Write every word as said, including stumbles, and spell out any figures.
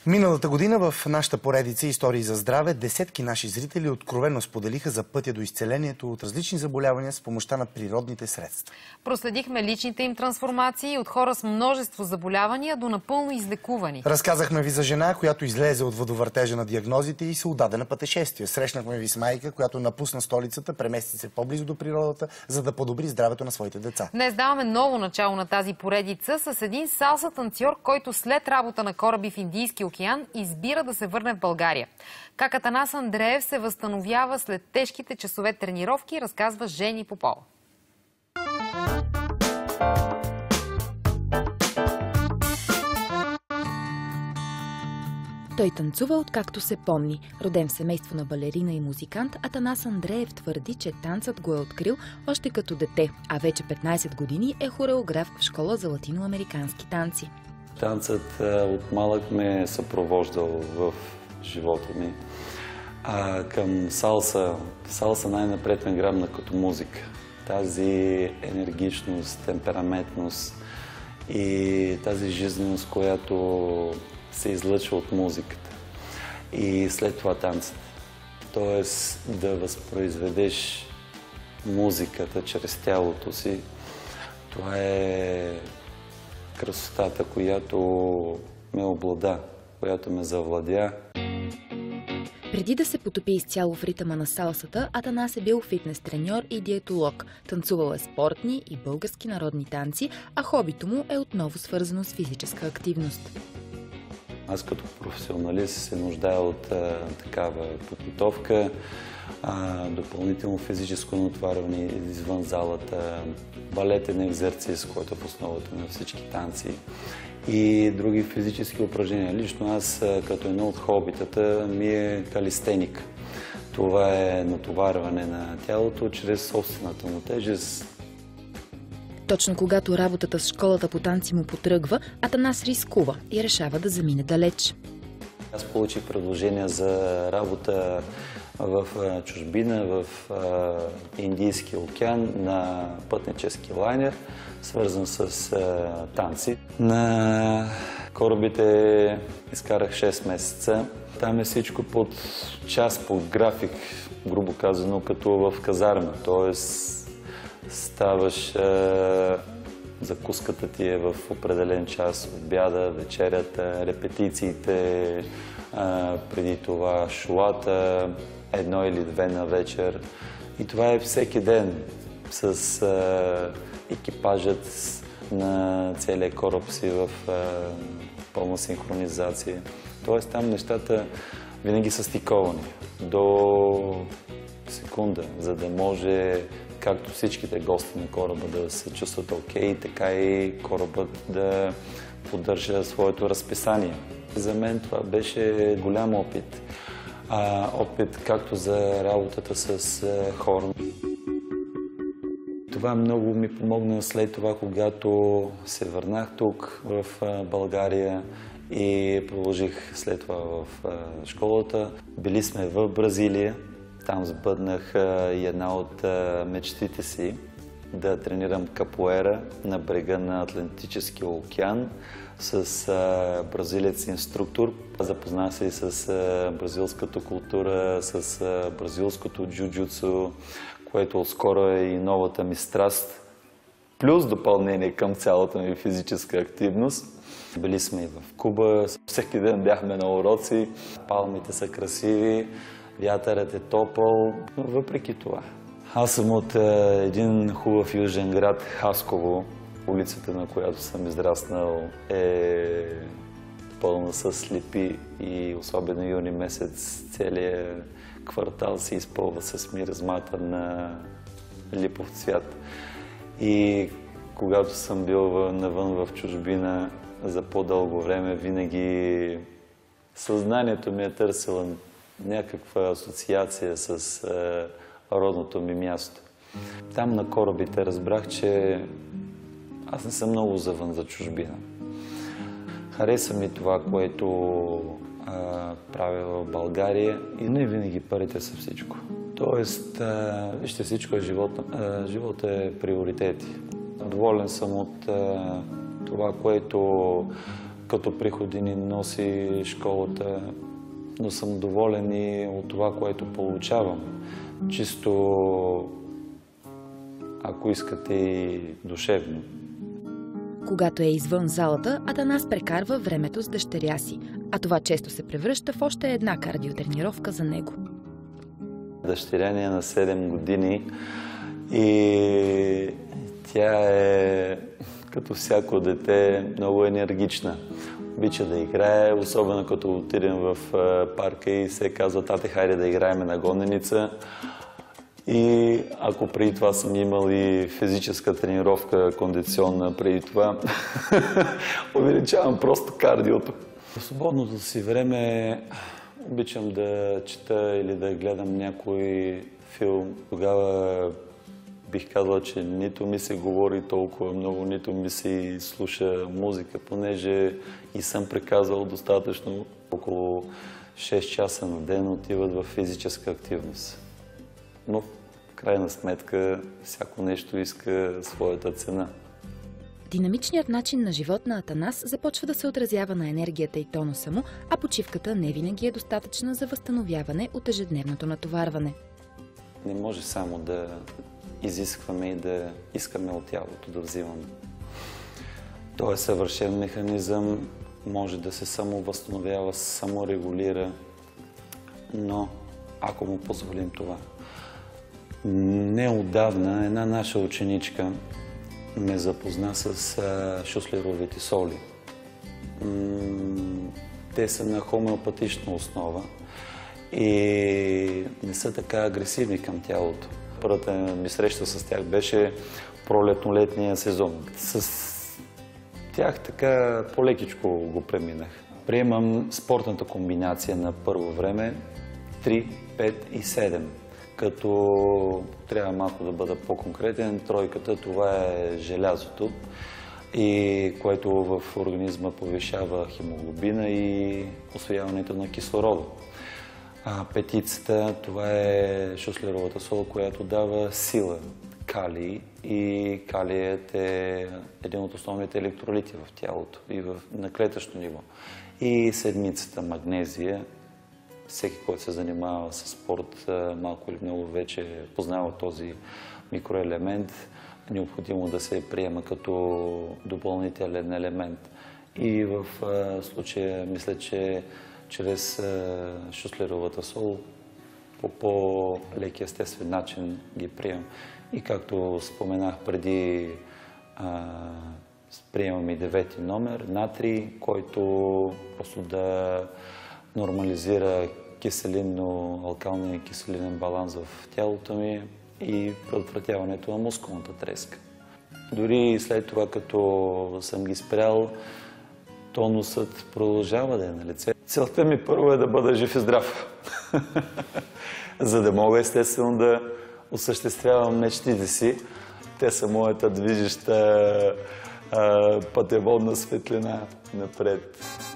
Миналата година в нашата поредица Истории за здраве десетки наши зрители откровено споделиха за пътя до изцелението от различни заболявания с помощта на природните средства. Проследихме личните им трансформации от хора с множество заболявания до напълно излекувани. Разказахме ви за жена, която излезе от водовъртежа на диагнозите и се отдаде на пътешествие. Срещнахме ви с майка, която напусна столицата, премести се по-близо до природата, за да подобри здравето на своите деца. Днес даваме ново начало на тази поредица с един салса танцор, който след работа на кораби в Индийския океан избира да се върне в България. Как Атанас Андреев се възстановява след тежките часове тренировки, разказва Жени Попова. Той танцува откакто се помни. Роден в семейство на балерина и музикант, Атанас Андреев твърди, че танцът го е открил още като дете, а вече петнайсет години е хореограф в школа за латиноамерикански танци. Танцът от малък ме е съпровождал в живота ми. А към салса, салса най-напред ме грабна като музика. Тази енергичност, темпераментност и тази жизненост, която се излъчва от музиката. И след това танцът. Тоест да възпроизведеш музиката чрез тялото си. Това е красотата, която ме облада, която ме завладя. Преди да се потопи изцяло в ритъма на салсата, Атанас е бил фитнес треньор и диетолог. Танцувал е спортни и български народни танци, а хобито му е отново свързано с физическа активност. Аз като професионалист се нуждая от а, такава подготовка, а, допълнително физическо натоварване извън залата, балетен екзерциз, който е в основата на всички танци и други физически упражнения. Лично аз, като едно от хобитата, ми е калистеника. Това е натоварване на тялото чрез собствената му тежест. Точно когато работата с школата по танци му потръгва, Атанас рискува и решава да замине далеч. Аз получих предложение за работа в чужбина, в Индийския океан на пътнически лайнер, свързан с танци. На корабите изкарах шест месеца. Там е всичко под час, под график, грубо казано, като в казарма. Тоест, ставаш, закуската ти е в определен час, обяда, вечерята, репетициите, преди това шоуата, едно или две на вечер. И това е всеки ден с екипажът на целия кораб си в пълна синхронизация. Тоест там нещата винаги са стиковани до секунда, за да може както всичките гости на кораба да се чувстват окей, така и корабът да поддържа своето разписание. За мен това беше голям опит. А, опит както за работата с а, хора. Това много ми помогна след това, когато се върнах тук в а, България и продължих след това в а, школата. Били сме в Бразилия. Там сбъднах и една от мечтите си да тренирам капоера на брега на Атлантическия океан с бразилец инструктор. Запознах се и с бразилската култура, с бразилското джуджуцу, което отскоро е и новата ми страст, плюс допълнение към цялата ми физическа активност. Били сме и в Куба, всеки ден бяхме на уроци, палмите са красиви, вятърът е топъл, но въпреки това. Аз съм от е, един хубав южен град, Хасково. Улицата, на която съм израснал, е пълна с слепи и особено юни месец целият квартал се изпълва с миризмата на липов цвят. И когато съм бил навън в чужбина за по-дълго време, винаги съзнанието ми е търсило някаква асоциация с е, родното ми място. Там на корабите разбрах, че аз не съм много завън за чужбина. Хареса ми това, което е, правя в България и не винаги парите са всичко. Тоест, е, вижте, всичко е живот. Е, живот е приоритети. Доволен съм от е, това, което като приходи ни носи школата, но съм доволен и от това, което получавам. Чисто, ако искате, и душевно. Когато е извън залата, Атанас прекарва времето с дъщеря си, а това често се превръща в още една кардиотренировка за него. Дъщеря ни е на седем години и тя е, като всяко дете, много енергична. Обича да играе, особено като отидем в парка и се казва: тате, хайде да играем на гоненица. И ако преди това съм имал и физическа тренировка, кондиционна преди това, увеличавам просто кардиото. В свободното си време обичам да чета или да гледам някой филм. Тогава бих казал, че нито ми се говори толкова много, нито ми се слуша музика, понеже и съм приказал достатъчно. Около шест часа на ден отиват в физическа активност. Но в крайна сметка всяко нещо иска своята цена. Динамичният начин на живот на Атанас започва да се отразява на енергията и тонуса му, а почивката не винаги е достатъчна за възстановяване от ежедневното натоварване. Не може само да изискваме и да искаме от тялото да взимаме. Той е съвършен механизъм, може да се самовъзстановява, саморегулира, но ако му позволим това. Неотдавна една наша ученичка ме запозна с а, шуслеровите соли. М- те са на хомеопатична основа и не са така агресивни към тялото. Първата ми среща с тях беше пролетно-летния сезон. С тях така по-лекичко го преминах. Приемам спортната комбинация на първо време три, пет и седем. Като трябва малко да бъда по-конкретен, тройката това е желязото, и което в организма повишава хемоглобина и усвояването на кислорода. А петицата това е шуслеровата сол, която дава сила, калий, и калият е един от основните електролити в тялото и в, на клетъчно ниво. И седмицата магнезия. Всеки, който се занимава с спорт, малко или много вече познава този микроелемент, необходимо да се приема като допълнителен елемент. И в случая мисля, че чрез шуслеровата сол по по-леки естествен начин ги приемам. И както споменах преди, приемам и девети номер, натрий, който просто да нормализира киселинно-алкалния киселинен баланс в тялото ми и предотвратяването на мускулната треска. Дори след това, като съм ги спрял, тонусът продължава да е на лице. Целта ми първо е да бъда жив и здрав, за да мога естествено да осъществявам мечтите си. Те са моята движеща а, пътеводна светлина напред.